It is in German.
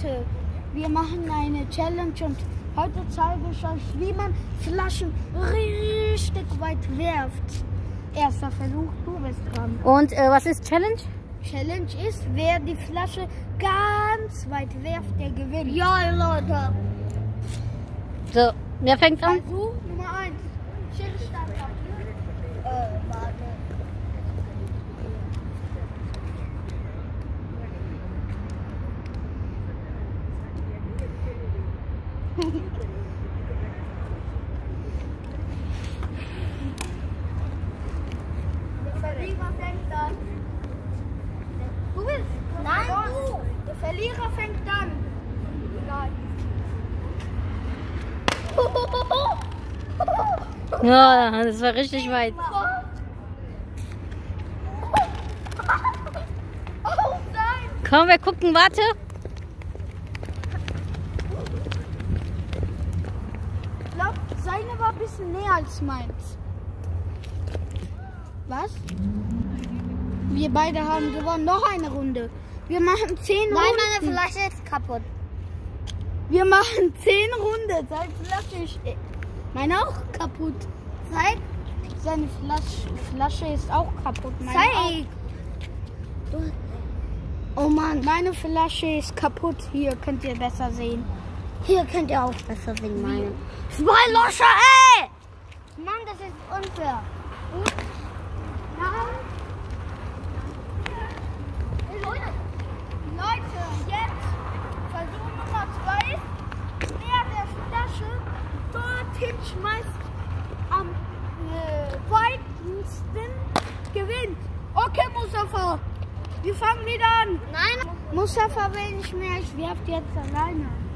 Leute, wir machen eine Challenge und heute zeige ich euch, wie man Flaschen richtig weit wirft. Erster Versuch, du bist dran. Und was ist Challenge? Challenge ist, wer die Flasche ganz weit wirft, der gewinnt. Ja, Leute. So, wer fängt an? Versuch Nummer 1. Schildstart. Warte. Der Verlierer fängt an. Du bist? Nein, du. Der Verlierer fängt an. Egal. Ja, das war richtig weit. Oh nein! Komm, wir gucken, warte. Ich glaube, seine war ein bisschen näher als meins. Was? Wir beide haben gewonnen. Noch eine Runde. Wir machen 10 Runden. Nein, meine Flasche ist kaputt. Wir machen 10 Runden. Seine Flasche ist... Meine auch kaputt. Zeig. Seine Flasche ist auch kaputt. Meine Zeig. auch. Oh Mann, meine Flasche ist kaputt. Hier könnt ihr besser sehen. Hier könnt ihr auch besser sehen, meine. 2 Löcher, ey! Mann, das ist unfair. Nein. Leute, jetzt Versuch Nummer 2. Wer der Flasche dorthin schmeißt am weitesten gewinnt. Okay, Mustafa, wir fangen wieder an. Nein. Mustafa will nicht mehr, ich werfe jetzt alleine.